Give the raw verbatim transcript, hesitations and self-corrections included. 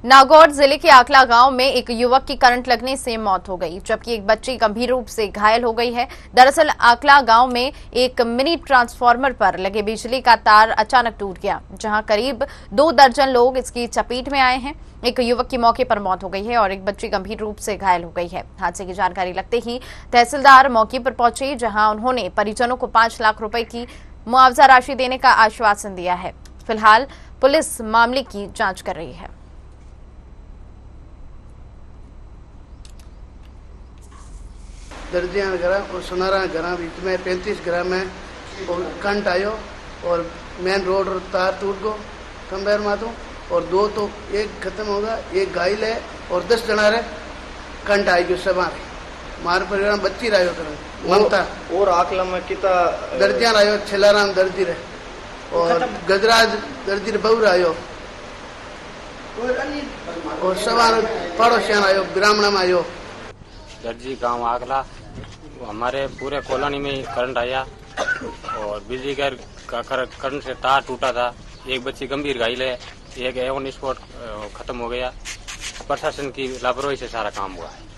नागौर जिले के आकला गांव में एक युवक की करंट लगने से मौत हो गई, जबकि एक बच्ची गंभीर रूप से घायल हो गई है। दरअसल आकला गांव में एक मिनी ट्रांसफार्मर पर लगे बिजली का तार अचानक टूट गया, जहां करीब दो दर्जन लोग इसकी चपेट में आए हैं। एक युवक की मौके पर मौत हो गई है और एक बच्ची गंभीर रूप से घायल हो गई है। हादसे की जानकारी लगते ही तहसीलदार मौके पर पहुंचे, जहां उन्होंने परिजनों को पांच लाख रुपए की मुआवजा राशि देने का आश्वासन दिया है। फिलहाल पुलिस मामले की जांच कर रही है। दर्जियां ग्राम और सोनारा ग्राम बीच में पैंतीस ग्राम में और कंट आयो और मेन रोड और तार टूट गो कंबेर मातो और दो तो एक खत्म होगा, एक घायल है और दस जना रे कंट आई गयो सब मार परिवार बच्ची रायो कर ममता और आकला में कितना दर्जियां रायो छेलाराम दर्जी रे और गजराज दर्जी रे बहु रायो और सवार पड़ोसियां आयो ब्राह्मण में आयो। दर्जी गांव आगला, हमारे पूरे कॉलोनी में करंट आया और बिजली का करंट से तार टूटा था। एक बच्ची गंभीर घायल है, एक एवन स्पॉट खत्म हो गया। प्रशासन की लापरवाही से सारा काम हुआ है।